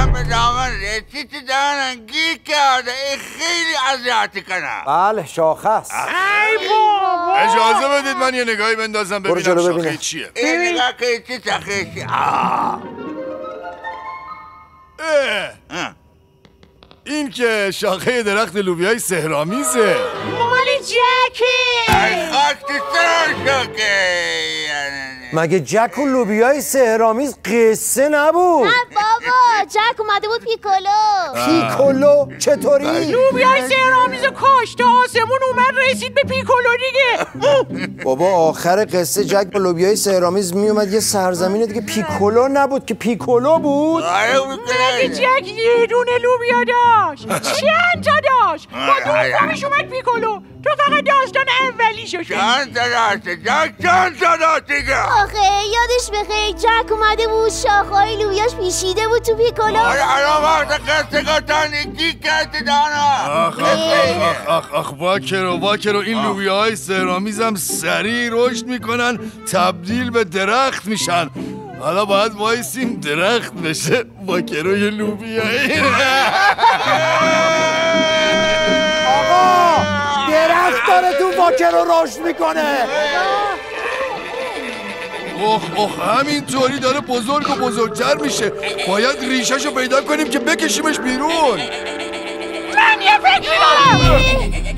به دامن رسید تو دهنم گیر کرده. این خیلی اذیتی کنم. بله شاخه است. ای بابا اجازه بدید من یه نگاهی بندازم برو جلو ببینم ببینم. شاخه چیه. این نگاه که چی شاخه چی؟ این که شاخه درخت لوبیای سحرآمیزه. مال جکی. ای خواستی سرم شاخه. مگه جک و لوبیای سحرآمیز قصه نبود؟ نه بابا جک اومده بود پیکولو. پیکولو چطوری؟ لوبیای سحرآمیز کاشته آسمون اومد رسید به پیکولو دیگه. بابا آخر قصه جک با لوبیای سحرآمیز میومد یه سرزمین دیگه پیکولو نبود که پیکولو بود. مگه جک یه دونه لوبیا داشت؟ چند تا داشت؟ با دومش اومد پیکولو. تو فقط داستان اولیشو شد. چند تا داشته جک چند تا داشت دیگه. آخه یادش بخیر جک اومده بود شاخه‌های لوبیاش پیشیده بود تو پیکولو. آره الان وقت قصه گفتن گیر کرد دهنم. آخ واکرو این لوبیاهای سحرآمیزم سریع رشد میکنن تبدیل به درخت میشن. حالا باید وایسیم درخت بشه واکروی لوبیایی. آقا درخت داره تو واکرو رشد میکنه. اوه همینطوری داره بزرگ و بزرگتر میشه. باید ریشهشو پیدا کنیم که بکشیمش بیرون. من یه فکری دارم.